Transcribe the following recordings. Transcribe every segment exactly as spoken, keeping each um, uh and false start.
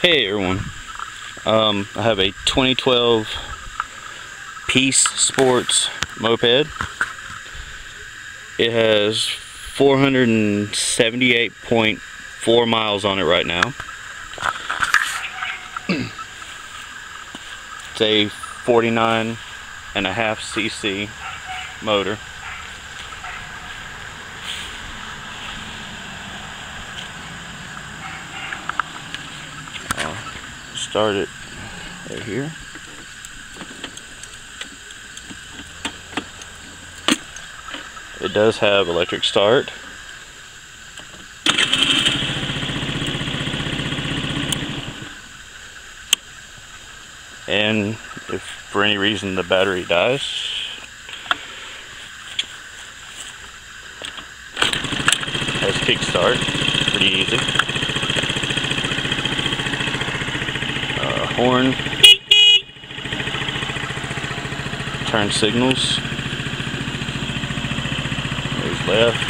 Hey everyone, um, I have a twenty twelve Peace Sports moped. It has four hundred seventy-eight point four miles on it right now. It's a forty-nine and a half c c motor. Start it right here. It does have electric start. And if for any reason the battery dies, it has kickstart, pretty easy. Horn, turn signals, there's left,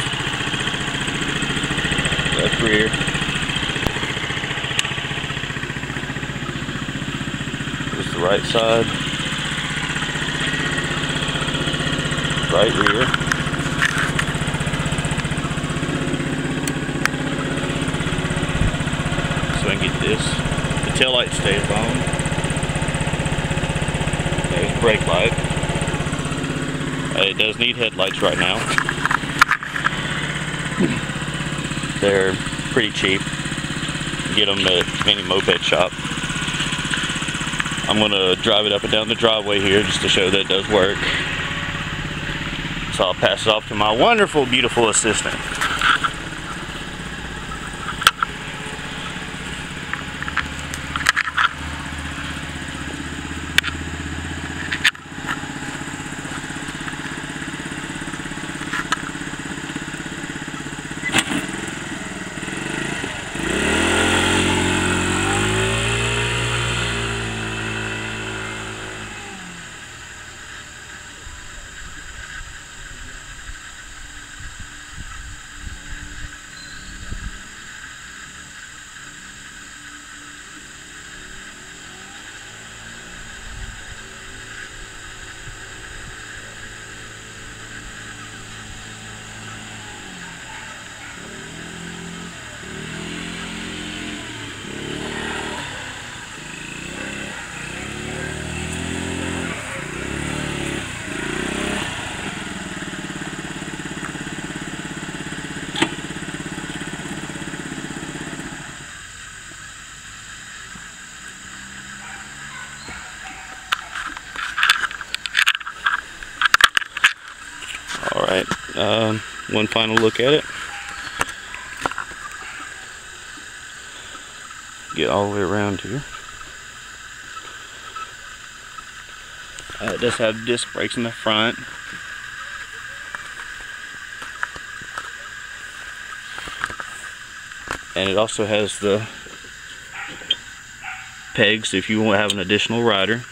left rear, there's the right side, right rear, so I can get this. The tail light stays on. There's brake light. Uh, it does need headlights right now. They're pretty cheap. You get them at any moped shop. I'm going to drive it up and down the driveway here just to show that it does work. So I'll pass it off to my wonderful, beautiful assistant. Alright, um, one final look at it. Get all the way around here. Uh, it does have disc brakes in the front. And it also has the pegs if you want to have an additional rider.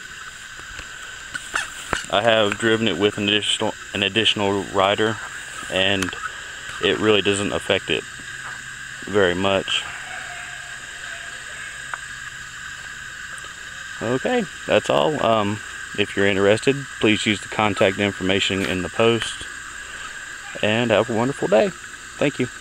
I have driven it with an additional an additional rider, and it really doesn't affect it very much. Okay, that's all. Um, if you're interested, please use the contact information in the post, and have a wonderful day. Thank you.